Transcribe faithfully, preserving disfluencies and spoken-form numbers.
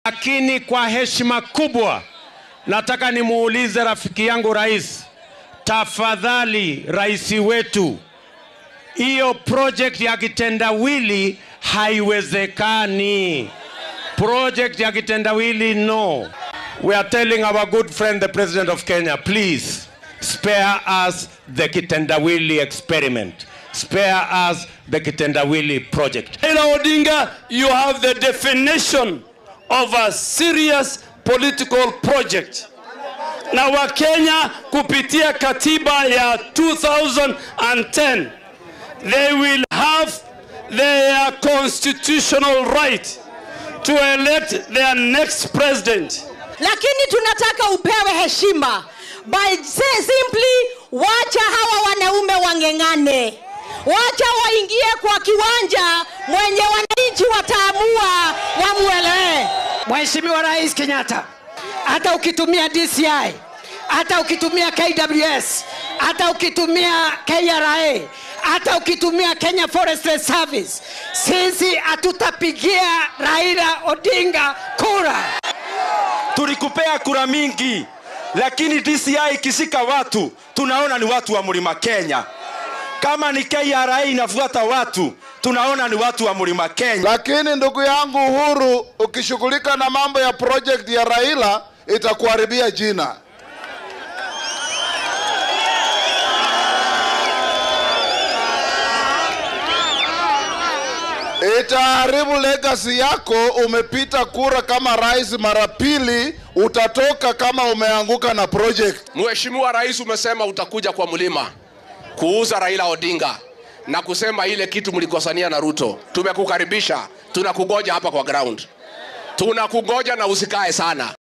Lakini kwa heshima kubwa nataka nimuulize rafiki yangu rais, tafadhali rais wetu, hiyo project ya Kitendawili haiwezekani. Project ya Kitendawili, no. We are telling our good friend the President of Kenya, please spare us the Kitendawili experiment. Spare us the Kitendawili project. Raila Odinga, you have the definition of a serious political project. Na Wakenya kupitia katiba ya two thousand ten, they will have their constitutional right to elect their next president. Lakini tunataka upewe heshima. By simply wacha hawa wanaume wangengane. Wacha waingie kwa kiwanja, mwenye wananchi wataamua wamuelewe. Mheshimiwa Rais Kenyatta, hata ukitumia D C I, hata ukitumia K W S, hata ukitumia K R A, hata ukitumia Kenya Forestry Service, sisi hatutapigia Raila Odinga kura. Tulikupea kura mingi, lakini D C I ikishika watu, tunaona ni watu wa Mlima Kenya. Kama ni K R A inafuata watu, tunaona ni watu wa Mlima Kenya. Lakini ndugu yangu Uhuru, ukishughulika na mambo ya project ya Raila, itakuharibia jina. Itaharibu legacy yako. Umepita kura kama rais mara pili, utatoka kama umeanguka na project. Mheshimiwa Rais, umesema utakuja kwa mlima kuuza Raila Odinga na kusema ile kitu mlikosania na Ruto. Tumekukaribisha, tunakugoja hapa kwa ground. Tunakugoja na usikae sana.